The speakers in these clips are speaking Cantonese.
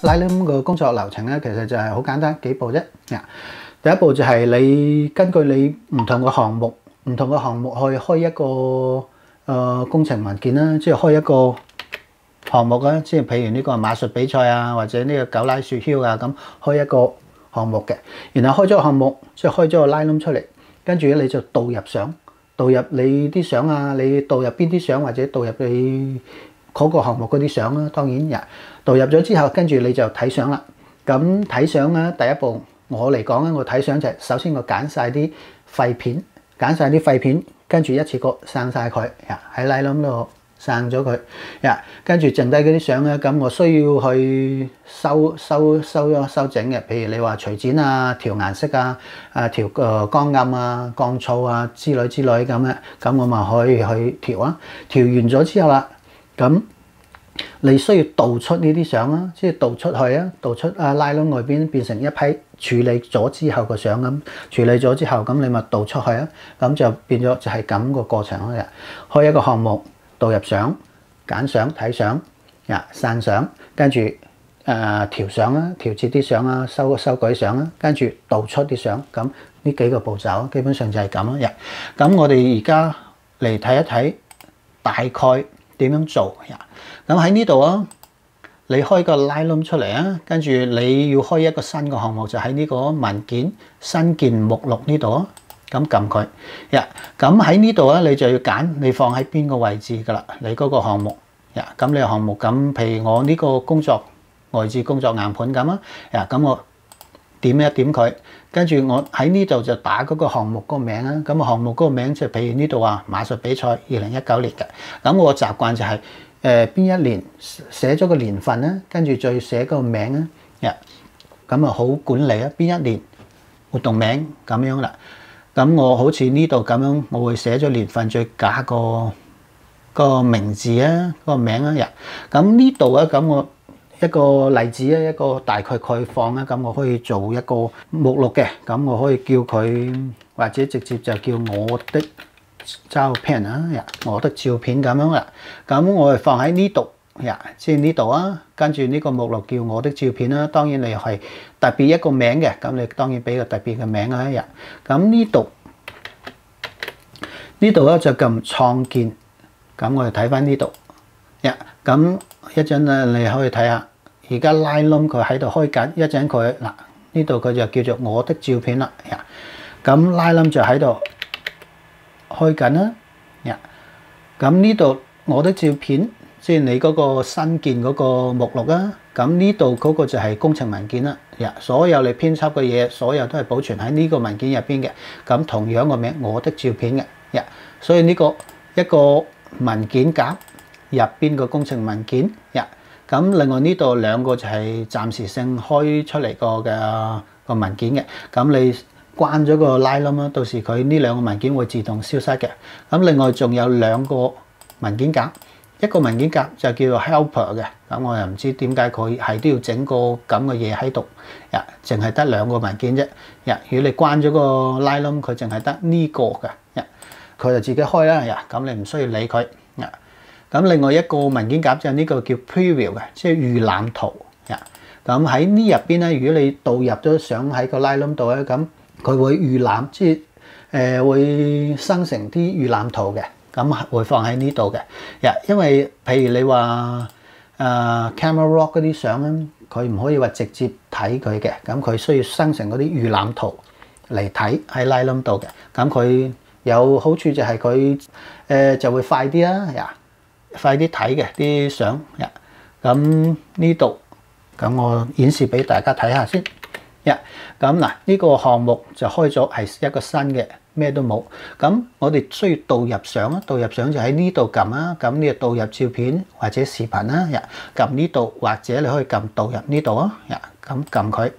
Lightroom 個工作流程咧，其實就係好簡單幾步啫。第一步就係你根據你唔同嘅項目去開一個工程文件啦，即係開一個項目啦，即係譬如呢個馬術比賽啊，或者呢個狗拉雪橇啊，咁開一個項目嘅。然後開咗個項目，即係開咗個 Lightroom 出嚟，跟住咧你就導入相，導入你啲相啊，你導入邊啲相或者導入你嗰個項目嗰啲相啦。當然導入咗之後，跟住你就睇相啦。咁睇相咧，第一步我嚟講咧，我睇相就係首先我揀晒啲廢片，跟住一次過刪晒佢，喺 Lightroom 度刪咗佢，跟住剩低嗰啲相咧，咁我需要去修整嘅，譬如你話除剪啊、調顏色啊、調光暗啊、降噪啊之類咁嘅，咁我咪可以去調啊。調完咗之後啦，咁你需要導出呢啲相啦，即係導出去啊，導出Lightroom外邊變成一批處理咗之後嘅相咁，處理咗之後咁你咪導出去啊，咁就變咗就係咁個過程咯。開一個項目，導入相、揀相、睇相、刪相，跟住調相啦、調節啲相啦、修改相啦，跟住導出啲相，咁呢幾個步驟基本上就係咁咯。咁我哋而家嚟睇一睇大概點樣做。咁喺呢度啊，你開個 Lightroom 出嚟啊，跟住你要開一個新嘅項目，就喺呢個文件新建目錄呢度啊，咁撳佢。咁喺呢度啊，你就要揀你放喺邊個位置噶啦，你嗰個項目。咁你個項目咁，譬如我呢個外置工作硬盤咁啊，咁我點一點佢，跟住我喺呢度就打嗰個項目嗰個名啊。咁項目嗰個名就譬如呢度啊，馬術比賽2019年嘅。咁我習慣就係邊一年寫咗個年份啦，跟住再寫個名啊，咁啊好管理啊，邊一年活動名咁樣啦。咁我好似呢度咁樣，我會寫咗年份，再加個名字啊，個名啊。咁呢度啊，咁我一個例子啊，一個大概概況啊，咁我可以做一個目錄嘅，咁我可以叫佢或者直接就叫我的照片啊，我的照片咁樣啦。咁我係放喺呢度，即係呢度啊。跟住呢個目錄叫我的照片啦。當然你係特別一個名嘅，咁你當然俾個特別嘅名啊。咁呢度咧就撳創建。咁我哋睇翻呢度，咁一陣咧你可以睇下，而家 Lightroom 佢喺度開緊，一陣佢嗱呢度佢就叫做我的照片啦。咁 Lightroom 就喺度開緊啦，咁呢度我的照片，即係你嗰個新建嗰個目錄啊。咁呢度嗰個就係工程文件啦，所有你編輯嘅嘢，所有都係保存喺呢個文件入邊嘅。咁同樣個名我的照片嘅，所以呢個一個文件夾入邊個工程文件，咁另外呢度兩個就係暫時性開出嚟個文件嘅。咁你關咗個 Lightroom 啦，到時佢呢兩個文件會自動消失嘅。咁另外仲有兩個文件夾，一個文件夾就叫做 Helper 嘅。咁我又唔知點解佢係都要整個咁嘅嘢喺度，淨係得兩個文件啫。如果你關咗個 Lightroom，佢淨係得呢個嘅，佢就自己開啦。咁你唔需要理佢。咁另外一個文件夾就係呢個叫 Preview 嘅，即係預覽圖。咁喺呢入邊咧，如果你導入咗相喺個 Lightroom 度咧，咁佢會預覽，即係會生成啲預覽圖嘅，咁會放喺呢度嘅。因為譬如你話Camera Raw 嗰啲相咧，佢唔可以話直接睇佢嘅，咁佢需要生成嗰啲預覽圖嚟睇喺 Lightroom 度嘅。咁佢有好處就係佢就會快啲啦，快啲睇嘅啲相。咁呢度咁我演示俾大家睇下先。咁嗱，呢個項目就開咗，係一個新嘅，咩都冇。咁我哋需要導入相啊，導入相就喺呢度撳啊。咁你就導入照片或者視頻啦，撳呢度，或者你可以撳導入呢度啊。咁撳佢。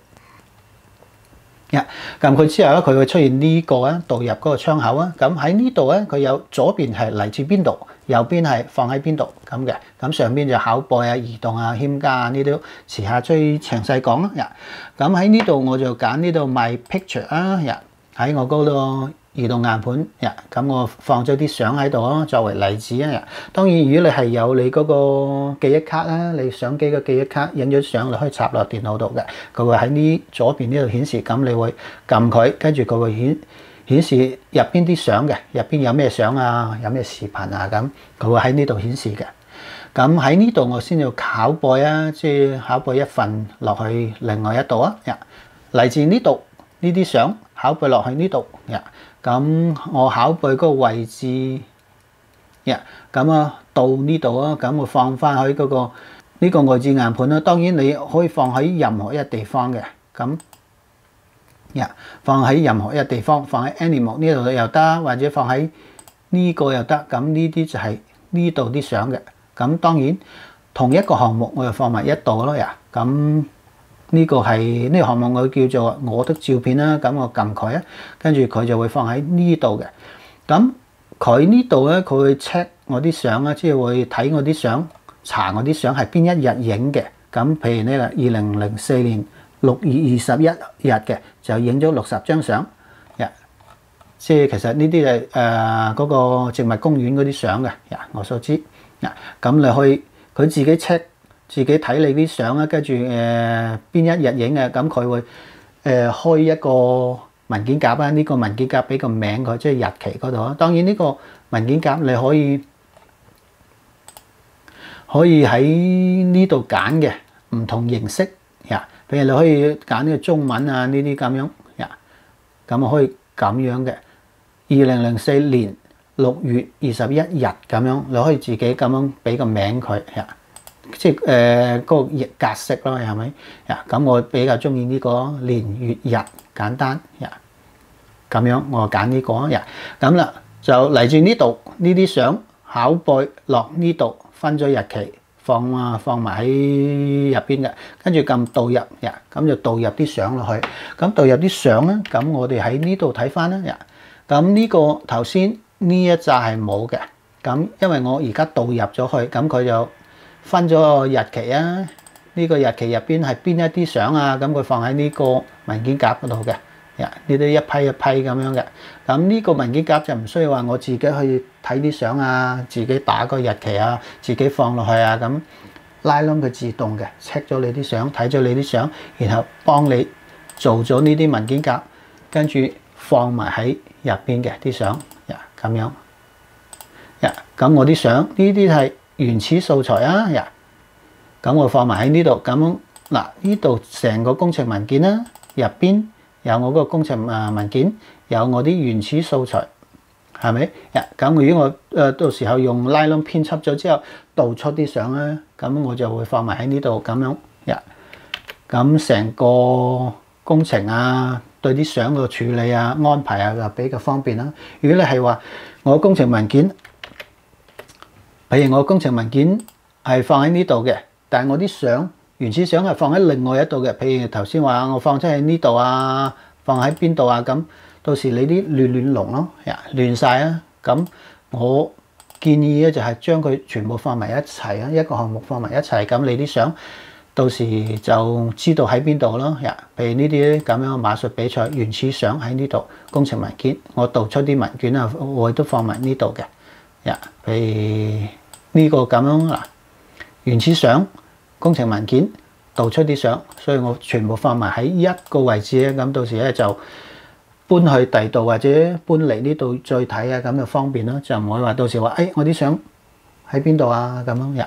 撳佢之後咧，佢會出現呢個啊，導入嗰個窗口啊。咁喺呢度咧，佢有左邊係嚟自邊度，右邊係放喺邊度咁嘅。咁上邊就拷貝啊、移動啊、添加啊呢啲，遲下最詳細講啦。咁喺呢度我就揀呢度 My Picture 啊。喺我嗰個移動硬盤呀，咁我放咗啲相喺度咯，作為例子啊。當然，如果你係有你嗰個記憶卡啦，你相機嘅記憶卡影咗相，你可以插落電腦度嘅，佢會喺呢左邊呢度顯示，咁你會撳佢，跟住佢會顯示入邊啲相嘅，入邊有咩相啊，有咩視頻啊，咁佢會喺呢度顯示嘅。咁喺呢度我先要拷貝啊，即係拷貝一份落去另外一度啊。嚟自呢度呢啲相拷貝落去呢度呀。咁我拷貝嗰個位置呀，咁啊到呢度啊，咁我放翻喺嗰個呢個外置硬盤啦。當然你可以放喺任何一個地方嘅，咁呀放喺任何一個地方，放喺 Animal 呢度又得，或者放喺呢個又得。咁呢啲就係呢度啲相嘅。咁當然同一個項目我就放埋一度咯呀。咁呢個係呢個項目我叫做我的照片啦。咁我撳佢啊，跟住佢就會放喺呢度嘅。咁佢呢度咧，佢會 check 我啲相啊，即係會睇我啲相，查我啲相係邊一日影嘅。咁譬如呢個2004年6月21日嘅，就影咗60張相。即係其實呢啲係嗰個植物公園嗰啲相嘅。我所知。咁你去佢自己 check 自己睇你啲相啊，跟住邊一日影嘅，咁佢會開一個文件夾啊。呢個文件夾俾個名佢，即係日期嗰度啊。當然呢個文件夾你可以喺呢度揀嘅唔同形式呀。譬如你可以揀呢個中文啊，呢啲咁樣呀，咁啊可以咁樣嘅。2004年6月21日咁樣，你可以自己咁樣俾個名佢呀，即係嗰個格式咯，係咪呀？咁我比較中意呢個年月日簡單呀，咁樣我揀呢個呀。咁啦，就嚟自呢度呢啲相拷貝落呢度，分咗日期放埋喺入邊嘅，跟住撳導入呀，咁就導入啲相落去。咁導入啲相咧，咁我哋喺呢度睇翻啦呀。咁呢個頭先呢一紮係冇嘅，咁因為我而家導入咗去，咁佢就分咗個日期啊。呢個日期入邊係邊一啲相啊？咁佢放喺呢個文件夾嗰度嘅，呢啲一批一批咁樣嘅。咁呢個文件夾就唔需要話我自己去睇啲相啊，自己打個日期啊，自己放落去啊。咁拉窿佢自動嘅 check 咗你啲相，睇咗你啲相，然後幫你做咗呢啲文件夾，跟住放埋喺入邊嘅啲相呀，咁樣呀。咁我啲相呢啲係原始素材啊呀，咁我放埋喺呢度。咁嗱，呢度成個工程文件啦，入邊有我嗰個工程文件，有我啲原始素材，係咪呀？咁如果我到時候用拉窿編輯咗之後導出啲相咧，咁我就會放埋喺呢度咁樣呀。咁成個工程啊，對啲相個處理啊、安排啊，就比較方便啦。如果你係話我工程文件，譬如我工程文件係放喺呢度嘅，但係我啲相原始相係放喺另外一度嘅。譬如頭先話我放咗喺呢度啊，放喺邊度啊，咁到時你啲亂龍咯，亂晒啊。咁我建議咧就係將佢全部放埋一齊啊，一個項目放埋一齊，咁你啲相到時就知道喺邊度咯。譬如呢啲咁樣馬術比賽原始相喺呢度，工程文件我導出啲文件啊，我都放埋呢度嘅。譬如呢個咁樣嗱，原始相、工程文件、導出啲相，所以我全部放埋喺一個位置咧。咁到時咧就搬去第二度或者搬嚟呢度再睇啊，咁就方便咯。就唔會話到時話我啲相喺邊度啊咁樣。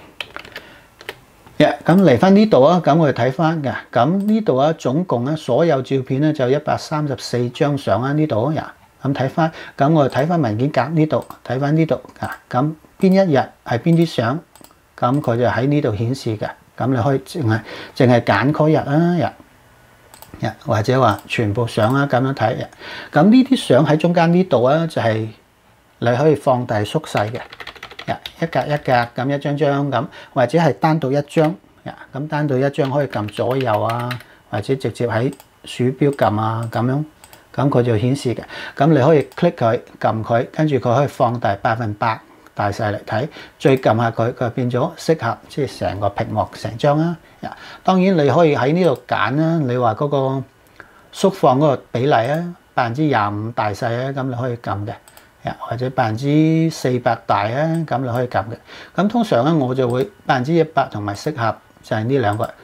咁嚟翻呢度啊，咁我哋睇翻嘅，咁呢度啊總共咧所有照片咧就134張相啊，呢度咁睇翻，咁我哋睇翻文件夾呢度，睇翻呢度咁邊一日係邊啲相，咁佢就喺呢度顯示嘅。咁你可以淨係揀嗰日啊，或者話全部相啊咁樣睇。咁呢啲相喺中間呢度啊，就係你可以放大縮細嘅。一格一格咁一張張咁，或者係單獨一張咁，單獨一張可以撳左右啊，或者直接喺鼠標撳啊咁樣，咁佢就顯示嘅。咁你可以 click 佢撳佢，跟住佢可以放大100%大細嚟睇，再撳下佢，佢變咗適合即係成個屏幕成張啊。當然你可以喺呢度揀啦，你話嗰個縮放嗰個比例啊， 25%大細啊，咁你可以撳嘅，或者400%大啊，咁你可以撳嘅。咁通常咧我就會100%同埋適合，就係呢兩個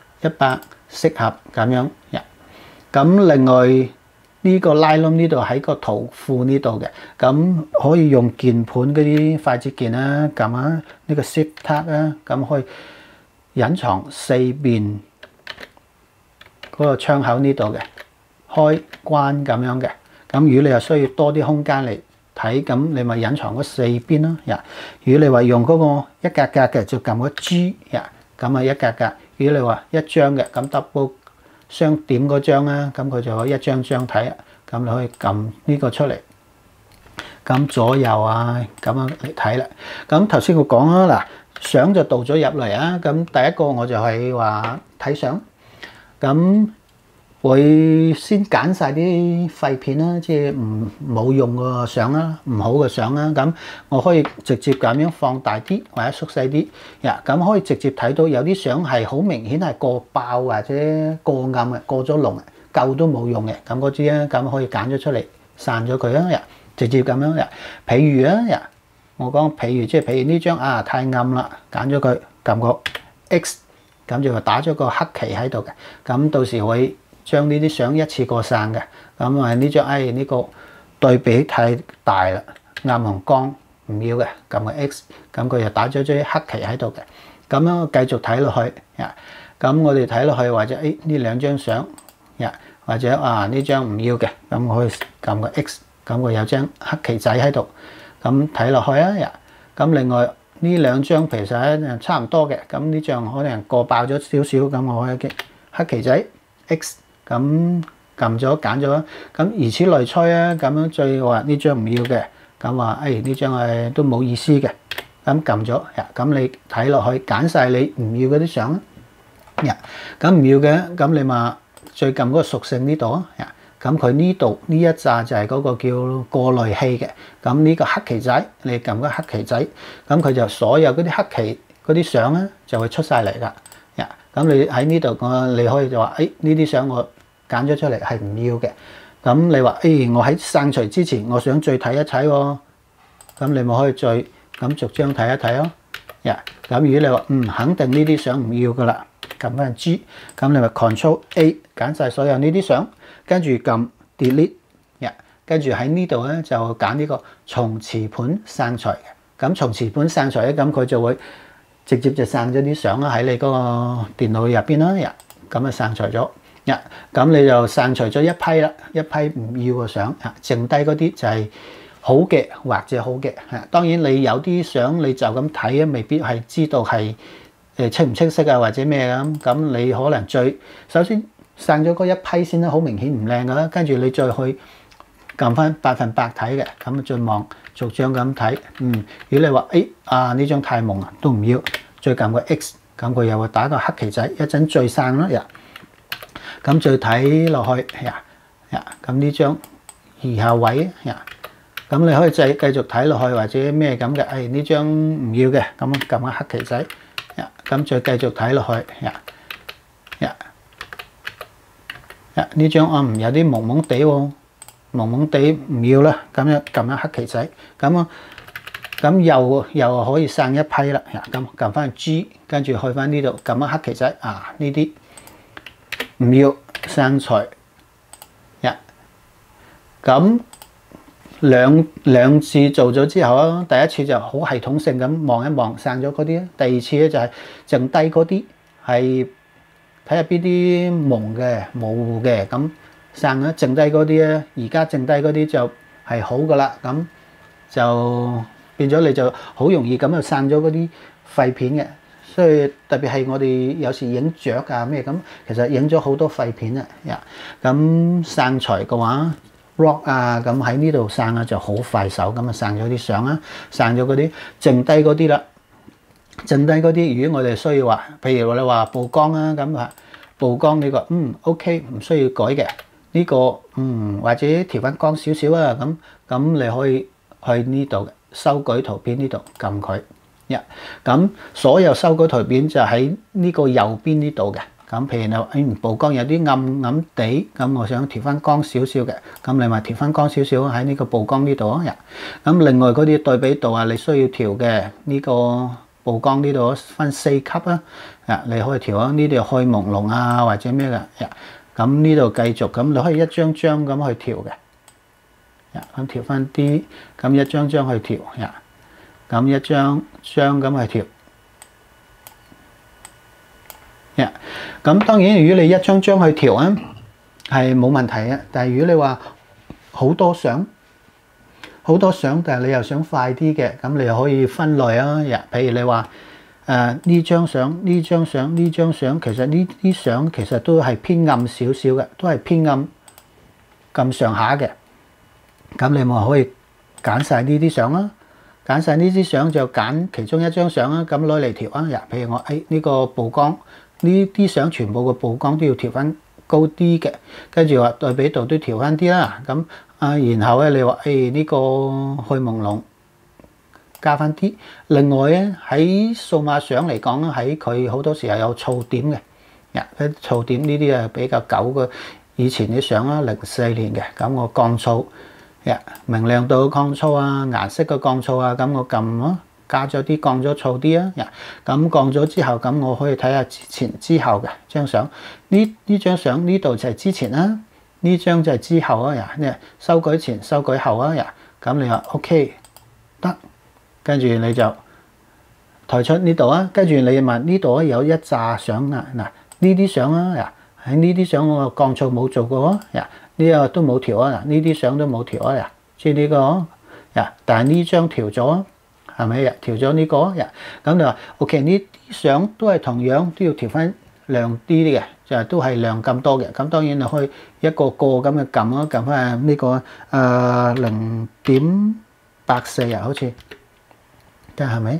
100適合咁樣。咁另外呢個拉窿呢度喺個圖庫呢度嘅，咁可以用鍵盤嗰啲快捷鍵啦，撳下呢個 Shift Tab 啊，咁可以隱藏四邊嗰個窗口呢度嘅開關咁樣嘅。咁如果你又需要多啲空間嚟睇，咁你咪隱藏嗰四邊咯。如果你話用嗰個一格格嘅，就撳個 G， 咁啊一格格。如果你話一張嘅，咁 double 雙點嗰張啦，咁佢就可以一張張睇，咁你可以撳呢個出嚟，咁左右啊咁樣嚟睇啦。咁頭先我講啦，嗱相就導咗入嚟啊，咁第一個我就係話睇相，咁會先揀晒啲廢片啦，即係冇用嘅相啦，唔好嘅相啦，咁我可以直接咁樣放大啲或者縮細啲，咁可以直接睇到有啲相係好明顯係過爆或者過暗嘅，過咗龍救都冇用嘅，咁嗰啲咧咁可以揀咗出嚟散咗佢啊，直接咁樣。譬如啊，我講譬如呢張啊太暗啦，揀咗佢撳個 X， 咁就打咗個黑旗喺度嘅，咁到時會將呢啲相一次過散嘅。咁啊呢張呢個對比太大啦，暗同光唔要嘅，撳個 X， 咁佢就打咗張黑旗喺度嘅。咁樣繼續睇落去，咁我哋睇落去或者呢兩張相，或者呢張唔要嘅，咁我可以撳個 X， 咁佢有張黑旗仔喺度，咁睇落去啊。咁另外呢兩張其實差唔多嘅，咁呢張可能過爆咗少少，咁我可以嘅黑旗仔 X。咁撳咗揀咗，咁如此類推啊，咁樣最話呢張唔要嘅，咁話呢張都冇意思嘅，咁撳咗，咁你睇落去揀晒你唔要嗰啲相啊，咁唔要嘅，咁你咪最近嗰個屬性呢度啊，咁佢呢度呢一紮就係嗰個叫過濾器嘅，咁呢個黑旗仔你撳個黑旗仔，咁佢就所有嗰啲黑旗嗰啲相咧就會出晒嚟㗎，咁你喺呢度你可以就話呢啲相我揀咗出嚟係唔要嘅，咁你話我喺刪除之前我想再睇一睇喎，咁你咪可以再咁逐張睇一睇咯。咁如果你話肯定呢啲相唔要噶啦，撳翻 G， 咁你咪 Ctrl A 揀晒所有呢啲相，跟住撳 Delete， 跟住喺呢度咧就揀呢個從磁盤刪除嘅。咁從磁盤刪除咧，咁佢就會直接就刪咗啲相啦喺你嗰個電腦入邊啦，咁啊刪除咗。咁你就刪除咗一批啦，一批唔要嘅相，剩低嗰啲就係好嘅或者好嘅。當然你有啲相你就咁睇啊，未必係知道係清唔清晰啊或者咩咁你可能首先刪咗嗰一批先啦，好明顯唔靚噶啦，跟住你再去撳翻100%睇嘅，咁盡望逐張咁睇。如果你話呢張太朦都唔要，再撳個 X， 咁佢又會打個黑旗仔，一陣再刪啦。咁再睇落去，咁呢張移下位，咁你可以繼續睇落去或者咩咁嘅，呢張唔要嘅，咁撳個黑旗仔，咁再繼續睇落去，呢張有啲朦朦地喎，朦朦地唔要啦，咁樣撳下黑旗仔，咁又可以刪一批啦，咁撳翻 G， 跟住去翻呢度撳下黑旗仔，呢啲唔要刪除，咁兩次做咗之後啊，第一次就好系統性咁望一望刪咗嗰啲，第二次咧就係剩低嗰啲係睇下邊啲朦嘅模糊嘅，咁刪咗剩低嗰啲咧，而家剩低嗰啲就係好噶啦，咁就變咗你就好容易咁就刪咗嗰啲廢片嘅。所以特別係我哋有時影雀啊咩咁，其實影咗好多廢片啊，咁刪除嘅話 ，RAW 咁喺呢度刪就好快手，咁刪咗啲相啦，刪咗嗰啲，剩低嗰啲啦，剩低嗰啲，如果我哋需要話，譬如你話曝光啊，咁曝光呢個OK 唔需要改嘅，呢個或者調翻光少少啊，咁你可以去呢度修改圖片呢度撳佢。咁所有修改圖片就喺呢個右邊呢度嘅， 咁譬如你曝光有啲暗暗地，咁我想調翻光少少嘅，咁你咪調翻光少少喺呢個曝光呢度啊。咁另外嗰啲對比度啊，你需要調嘅呢個曝光呢度分4級啊，你可以調啊，呢度開朦朧啊或者咩嘅，咁呢度繼續，咁你可以一張張咁去調嘅，咁調翻啲，咁一張張去調，咁一張張咁去調。咁當然，如果你一張張去調啊，係冇問題嘅。但係如果你話好多相，但係你又想快啲嘅，咁你又可以分類啊。譬如你話呢張相、呢張相、呢張相，其實呢啲相其實都係偏暗少少嘅，都係偏暗咁上下嘅。咁你咪可以揀晒呢啲相啦，揀晒呢啲相就揀其中一張相啦，咁攞嚟調啊。譬如我呢個曝光。呢啲相全部個曝光都要調翻高啲嘅，跟住話對比度都調翻啲啦。咁然後咧你話呢個去朦朧加翻啲。另外咧喺數碼相嚟講咧，喺佢好多時候有噪點嘅，噪點呢啲係比較久嘅以前啲相啦，04年嘅。咁我降噪，明亮度降噪啊，顏色嘅降噪啊，咁我撳咯。加咗啲降咗噪啲啊，咁降咗之後，咁我可以睇下之前之後嘅張相。呢張相呢度就係之前啦，呢張就係之後啊。修改前修改後啊。咁你話 OK 得，跟住你就抬出呢度啊。跟住你問呢度有一紮相啊，呢啲相啊，喺呢啲相我降噪冇做過啊，呢個都冇調啊，呢啲相都冇調啊，即係呢個但係呢張調咗。係咪調咗呢個？咁你話 OK， 呢啲相都係同樣都要調翻亮啲嘅，就都係亮咁多嘅。咁當然你可以一個個咁嘅撳咯，撳翻呢個0.84好似，即係咪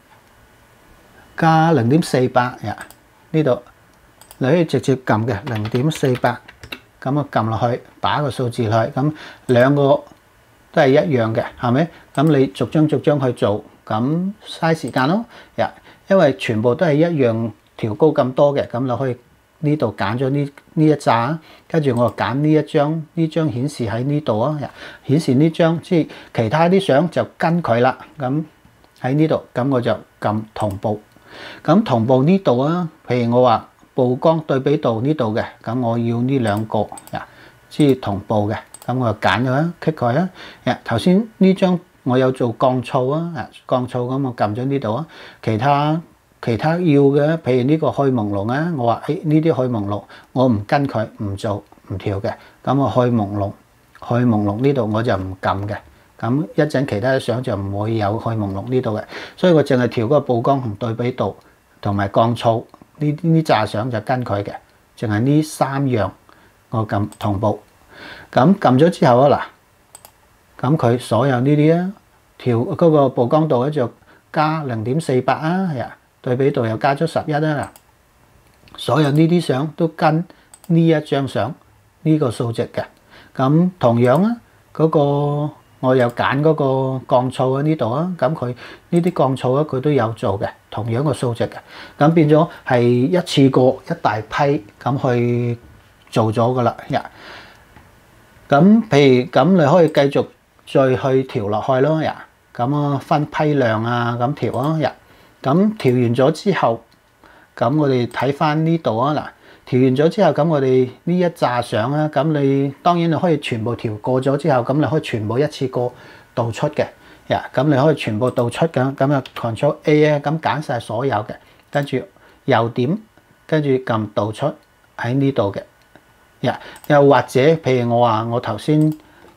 加0.48呢度？你可以直接撳嘅0.48，咁啊撳落去，打個數字落去，咁兩個都係一樣嘅，係咪？咁你逐張逐張去做，咁嘥時間咯。因為全部都係一樣調高咁多嘅，咁你可以呢度揀咗呢一紮，跟住我揀呢一張，呢張顯示喺呢度啊，顯示呢張，即係其他啲相就跟佢啦。咁喺呢度，咁我就撳同步。咁同步呢度啊，譬如我話曝光對比度呢度嘅，咁我要呢兩個即係同步嘅。咁我就揀咗，click 佢啊。頭先呢張我有做降噪啊，降噪咁我撳咗呢度啊。其他要嘅，譬如呢個去朦朧啊，我話呢啲去朦朧，我唔跟佢唔做唔調嘅。咁我去朦朧呢度我就唔撳嘅。咁一陣其他嘅相就唔會有去朦朧呢度嘅，所以我淨係調嗰個曝光同對比度同埋降噪呢紮相就跟佢嘅，淨係呢3樣我撳同步。咁撳咗之後啊，嗱，咁佢所有呢啲啊，調嗰個曝光度咧就加0.48啊，對比度又加咗11啊，所有呢啲相都跟呢一張相呢個數值嘅。咁同樣啊，嗰個我有揀嗰個降噪喺呢度啊，咁佢呢啲降噪咧佢都有做嘅，同樣個數值嘅。咁變咗係一次過一大批咁去做咗噶啦。咁譬如咁，你可以繼續再去調落去咯。咁啊分批量啊咁調啊。咁調完咗之後，咁我哋睇翻呢度啊。嗱，調完咗之後，咁我哋呢一紮相啊，咁你當然你可以全部調過咗之後，咁你可以全部一次過導出嘅。咁你可以全部導出嘅，咁啊 Ctrl A 啊，咁揀晒所有嘅，跟住右點，跟住撳導出喺呢度嘅。又或者譬如我話我頭先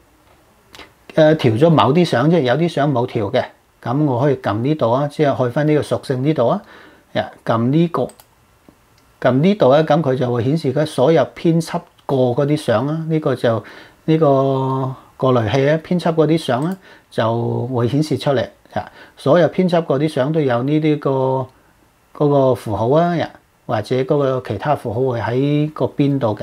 調咗某啲相，即係有啲相冇調嘅，咁我可以撳呢度啊，即係去翻呢個屬性呢度啊，撳呢個撳呢度啊，咁佢就會顯示佢所有編輯過嗰啲相啊，呢個就呢個過濾器咧編輯嗰啲相咧就會顯示出嚟。所有編輯嗰啲相都有呢啲嗰個符號啊，或者嗰個其他符號會喺個邊度嘅。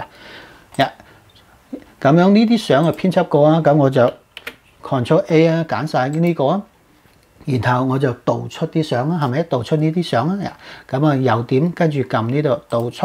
咁樣呢啲相啊編輯過啊，咁我就 Ctrl A 啊，揀晒呢個啊，然後我就導出啲相啊，係咪導出呢啲相啊？咁啊右點跟住撳呢度導出，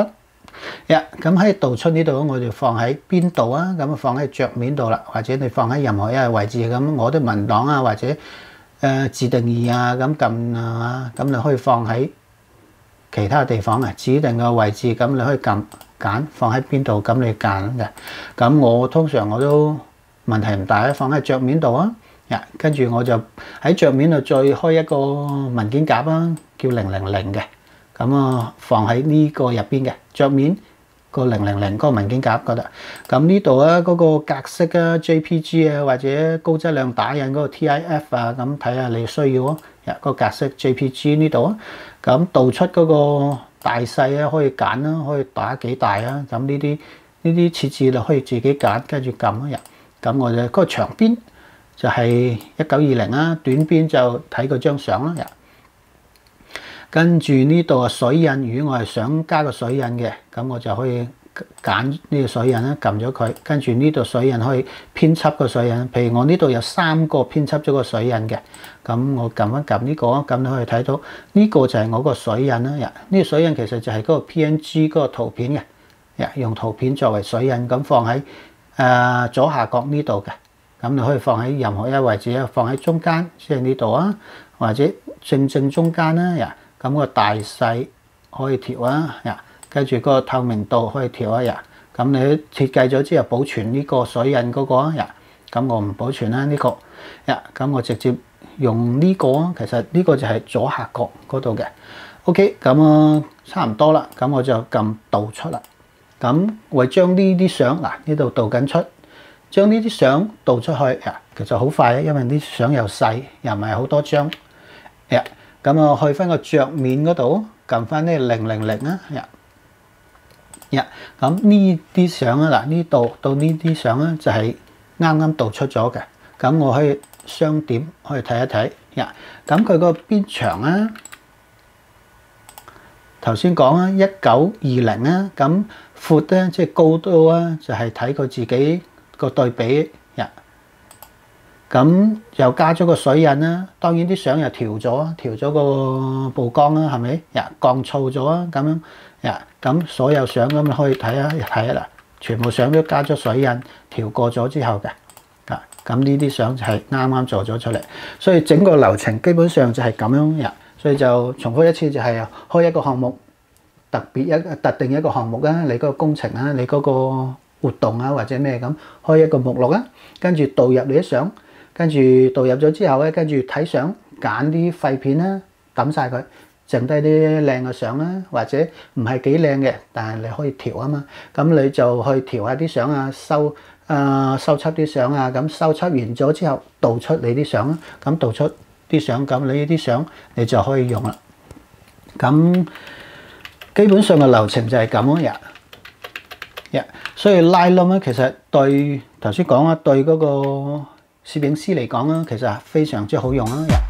咁喺導出呢度，我就放喺邊度啊？咁放喺桌面度啦，或者你放喺任何一個位置咁，我啲文檔啊，或者自定義啊，咁撳啊，咁你可以放喺其他地方啊，指定嘅位置，咁你可以揀放喺邊度，咁你揀嘅。咁我通常我都問題唔大啊，放喺桌面度啊。跟住我就喺桌面度再開一個文件夾啊，叫000嘅。咁啊，放喺呢個入邊嘅桌面個000嗰個文件夾嗰度。咁呢度啊，嗰個格式啊 JPG 啊，或者高質量打印嗰個 TIF 啊，咁睇下你需要啊。個格式 JPG 呢度啊，咁導出嗰個大細啊，可以揀啦，可以打幾大啊。咁呢啲設置就可以自己揀，跟住撳啊。咁我就嗰個長邊就係1920啦，短邊就睇嗰張相啦。跟住呢度啊，水印，如果我係想加個水印嘅，咁我就可以揀呢個水印啦，撳咗佢。跟住呢度水印可以編輯個水印，譬如我呢度有3個編輯咗個水印嘅，咁我撳一撳呢個，咁你可以睇到呢個就係我個水印啦。呢個水印其實就係嗰個 PNG 嗰個圖片嘅，用圖片作為水印，咁放喺左下角呢度嘅。咁你可以放喺任何一個位置，放喺中間，即係呢度啊，或者正中間啦。咁個大細可以調啊。跟住個透明度可以調啊。咁你設計咗之後保存呢個水印嗰個啊。咁我唔保存啦呢個。咁我直接用呢個啊。其實呢個就係左下角嗰度嘅。OK， 咁差唔多啦。咁我就撳導出啦。咁為將呢啲相呢度導緊出。將呢啲相導出去，其實好快啊，因為啲相又細，又唔係好多張。咁啊，去翻個桌面嗰度，撳翻呢000啊。咁呢啲相啊，呢度到呢啲相啊，就係啱啱導出咗嘅。咁我可以雙點可以睇一睇。咁佢個邊長啊，頭先講啊，1920啊，咁闊咧即係高度啊，就係睇佢自己個對比。咁又加咗個水印啦，當然啲相又調咗個曝光啦，係咪？降噪咗啊，咁樣咁所有相咁可以睇啦，全部相都加咗水印，調過咗之後嘅。咁呢啲相就係啱啱做咗出嚟，所以整個流程基本上就係咁樣。所以就重複一次，就係開一個項目，特定一個項目啊，你嗰個工程啊，你嗰個活動啊或者咩咁，開一個目錄啊，跟住導入你啲相。跟住導入咗之後咧，跟住睇相，揀啲廢片啦，抌晒佢，剩低啲靚嘅相啦，或者唔係幾靚嘅，但係你可以調啊嘛。咁你就去調下啲相啊，收輯啲相啊。咁收輯完咗之後，導出你啲相啦。咁導出啲相，咁你呢啲相你就可以用啦。咁基本上嘅流程就係咁樣。所以 Lightroom 咧，其實對頭先講啊，對嗰個攝影師嚟講啊，其實非常之好用啊。